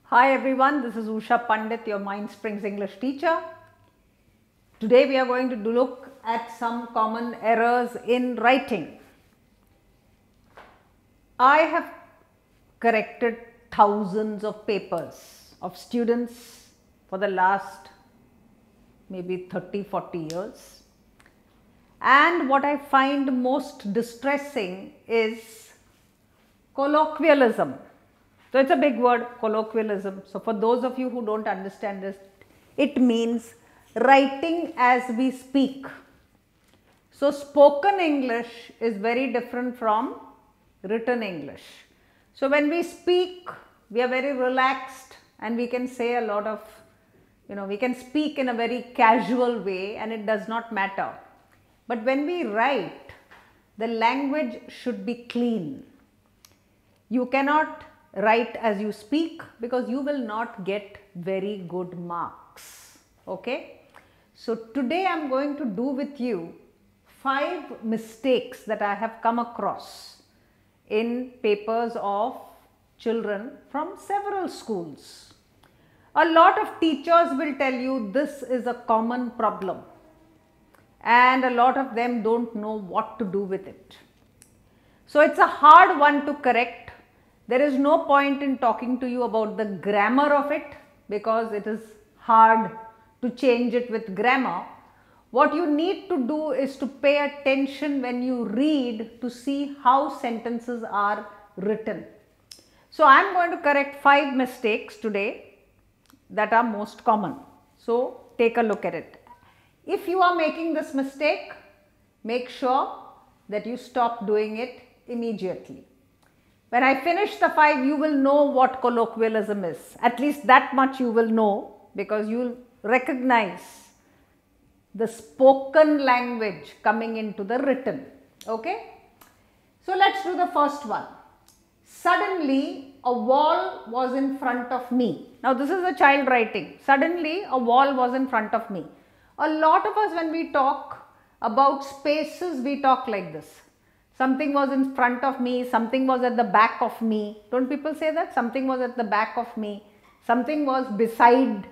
Hi everyone, this is Usha Pandit, your Mindsprings English teacher. Today we are going to look at some common errors in writing. I have corrected thousands of papers of students for the last maybe 30-40 years. And what I find most distressing is colloquialism. So, it is a big word, colloquialism. So, for those of you who do not understand this, it means writing as we speak. So, spoken English is very different from written English. So, when we speak, we are very relaxed and we can say a lot of, we can speak in a very casual way and it does not matter. But when we write, the language should be clean. You cannot write as you speak because you will not get very good marks. Okay. So, today I am going to do with you 5 mistakes that I have come across in papers of children from several schools. A lot of teachers will tell you this is a common problem and a lot of them do not know what to do with it. So, it is a hard one to correct. There is no point in talking to you about the grammar of it because it is hard to change it with grammar. What you need to do is to pay attention when you read to see how sentences are written. So, I am going to correct 5 mistakes today that are most common. So, take a look at it. If you are making this mistake, make sure that you stop doing it immediately. When I finish the 5, you will know what colloquialism is. At least that much you will know because you will recognize the spoken language coming into the written. Okay. So, let us do the first one. Suddenly a wall was in front of me. Now, this is a child writing. Suddenly a wall was in front of me. A lot of us, when we talk about spaces, we talk like this. Something was in front of me, something was at the back of me. Don't people say that? Something was at the back of me, something was beside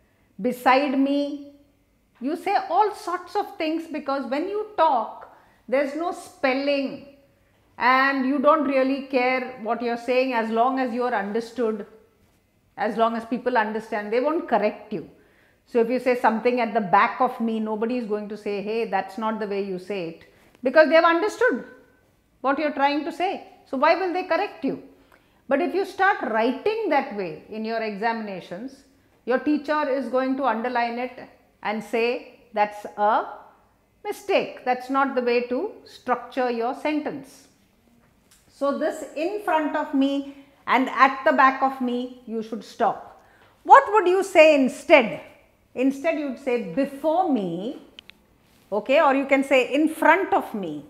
me. You say all sorts of things because when you talk, there is no spelling and you don't really care what you are saying as long as you are understood, as long as people understand, they won't correct you. So, if you say something at the back of me, nobody is going to say, hey, that's not the way you say it because they have understood what you are trying to say. So, why will they correct you? But if you start writing that way in your examinations, your teacher is going to underline it and say that's a mistake, that's not the way to structure your sentence. So, this in front of me and at the back of me, you should stop. What would you say instead? Instead you would say before me, okay, or you can say in front of me.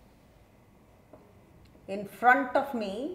In front of me,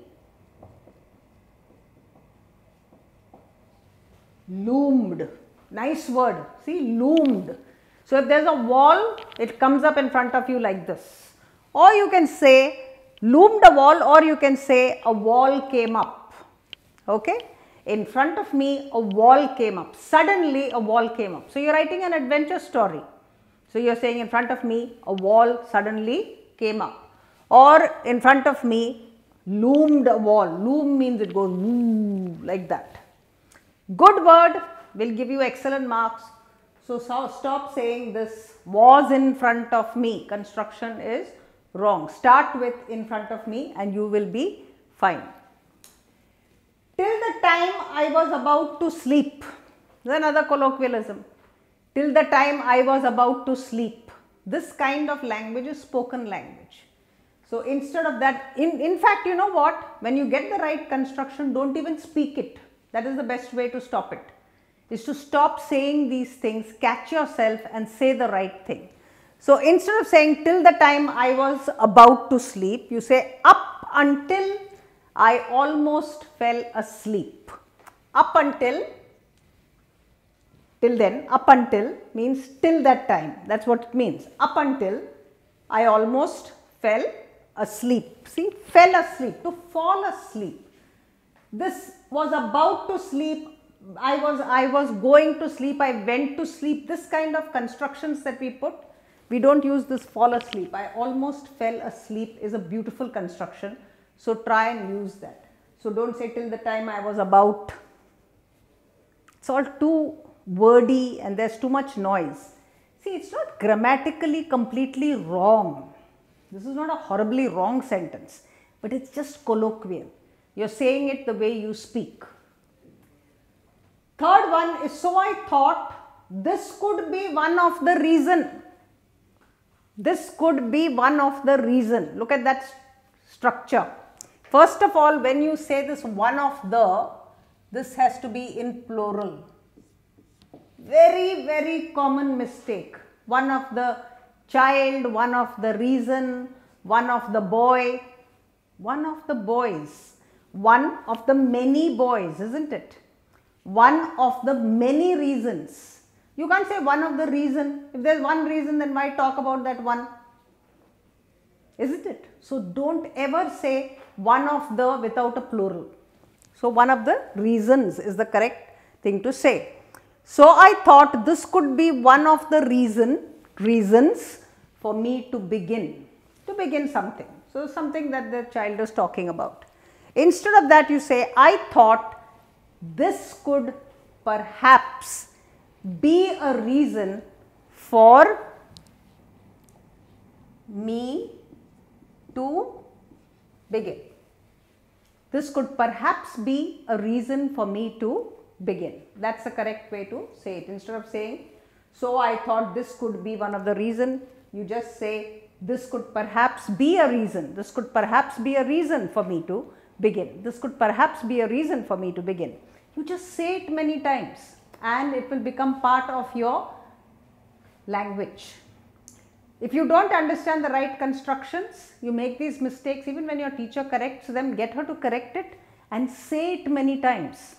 loomed, nice word, see, loomed. So, if there is a wall, it comes up in front of you like this, or you can say loomed a wall, or you can say a wall came up, okay. In front of me, a wall came up, suddenly a wall came up. So, you are writing an adventure story. So, you are saying in front of me, a wall suddenly came up. Or in front of me, loomed a wall. Loom means it goes woo, like that. Good word will give you excellent marks. So, stop saying this was in front of me. Construction is wrong. Start with in front of me and you will be fine. Till the time I was about to sleep. This is another colloquialism. Till the time I was about to sleep. This kind of language is spoken language. So, instead of that, in fact, you know what, when you get the right construction, do not even speak it. That is the best way to stop it, is to stop saying these things, catch yourself and say the right thing. So, instead of saying till the time I was about to sleep, you say up until I almost fell asleep. Up until, till then, up until means till that time, that is what it means. Up until I almost fell asleep. See, fell asleep, to fall asleep. This was about to sleep. I was going to sleep. I went to sleep. This kind of constructions that we put. We don't use this fall asleep. I almost fell asleep is a beautiful construction. So try and use that. So don't say till the time I was about. It's all too wordy and there's too much noise. See, it's not grammatically completely wrong. This is not a horribly wrong sentence, but it's just colloquial. You're saying it the way you speak. Third one is, so I thought this could be one of the reason. This could be one of the reason. Look at that structure. First of all, when you say this one of the, this has to be in plural. Very, very common mistake. One of the child, one of the reason, one of the boy, one of the boys, one of the many boys, isn't it? One of the many reasons. You can't say one of the reason. If there's one reason, then why talk about that one? Isn't it? So don't ever say one of the without a plural. So one of the reasons is the correct thing to say. So I thought this could be one of the reasons for me to begin something. So something that the child is talking about. Instead of that, you say, I thought this could perhaps be a reason for me to begin. This could perhaps be a reason for me to begin. That's the correct way to say it. Instead of saying, so I thought this could be one of the reason, you just say, this could perhaps be a reason. This could perhaps be a reason for me to begin. This could perhaps be a reason for me to begin. You just say it many times and it will become part of your language. If you don't understand the right constructions, you make these mistakes. Even when your teacher corrects them, get her to correct it and say it many times.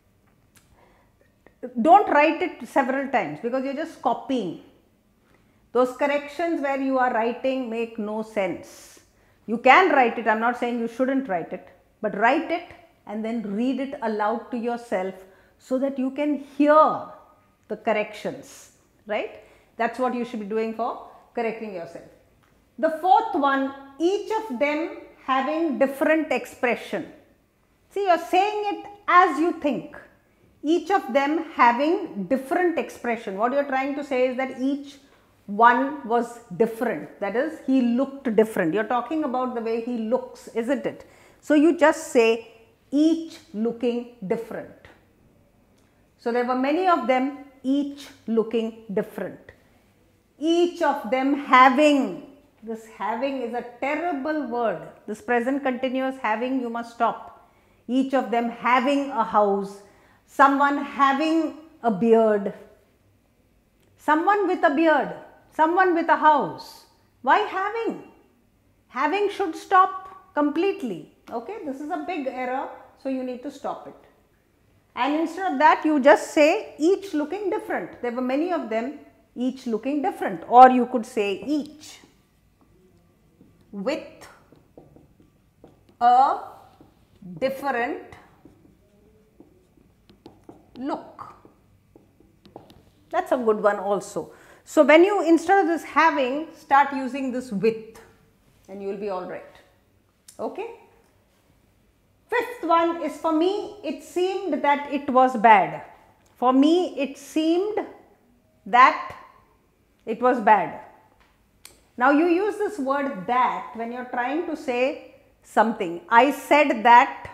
Don't write it several times because you're just copying. Those corrections where you are writing make no sense. You can write it, I'm not saying you shouldn't write it, but write it and then read it aloud to yourself so that you can hear the corrections, right? That's what you should be doing for correcting yourself. The fourth one, each of them having different expression. See, you're saying it as you think. Each of them having different expression. What you're trying to say is that each one was different. That is, he looked different. You're talking about the way he looks, isn't it? So you just say each looking different. So there were many of them, each looking different. Each of them having. This having is a terrible word. This present continuous having, you must stop. Each of them having a house. Someone having a beard. Someone with a beard. Someone with a house. Why having? Having should stop completely. Okay, this is a big error, so you need to stop it. And instead of that, you just say each looking different. There were many of them, each looking different. Or you could say each with a different look. That's a good one also. So when you, instead of this having, start using this with and you will be all right. Okay. Fifth one is, for me, it seemed that it was bad. For me, it seemed that it was bad. Now you use this word that when you're trying to say something. I said that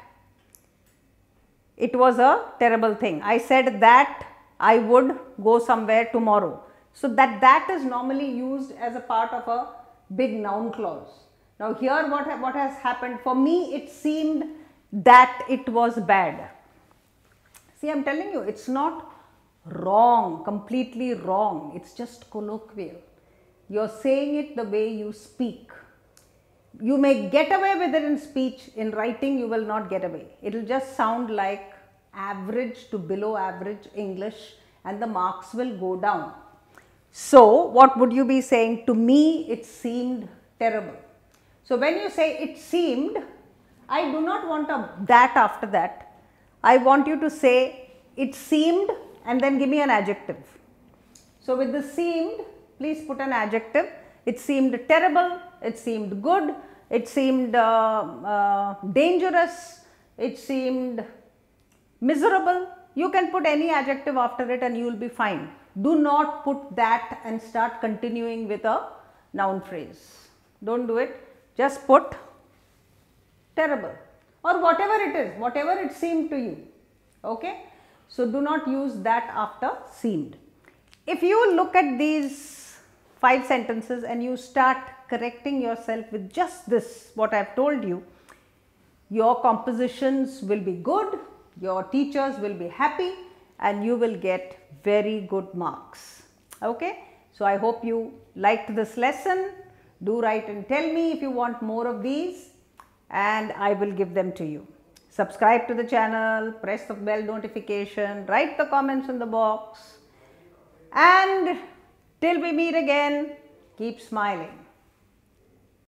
it was a terrible thing. I said that I would go somewhere tomorrow. So that is normally used as a part of a big noun clause. Now here what has happened, for me it seemed that it was bad. See, I'm telling you, it's not wrong, completely wrong. It's just colloquial. You're saying it the way you speak. You may get away with it in speech. In writing, you will not get away. It will just sound like average to below average English and the marks will go down. So, what would you be saying? To me, it seemed terrible. So, when you say it seemed, I do not want a that after that. I want you to say it seemed and then give me an adjective. So with the seemed, please put an adjective. It seemed terrible, it seemed good, it seemed dangerous, it seemed miserable. You can put any adjective after it and you will be fine. Do not put that and start continuing with a noun phrase. Don't do it. Just put terrible or whatever it is, whatever it seemed to you. Okay. So, do not use that after seemed. If you look at these 5 sentences and you start correcting yourself with just this, what I have told you, your compositions will be good, your teachers will be happy and you will get very good marks. Okay. So, I hope you liked this lesson. Do write and tell me if you want more of these and I will give them to you. Subscribe to the channel, press the bell notification, write the comments in the box, and till we meet again, keep smiling.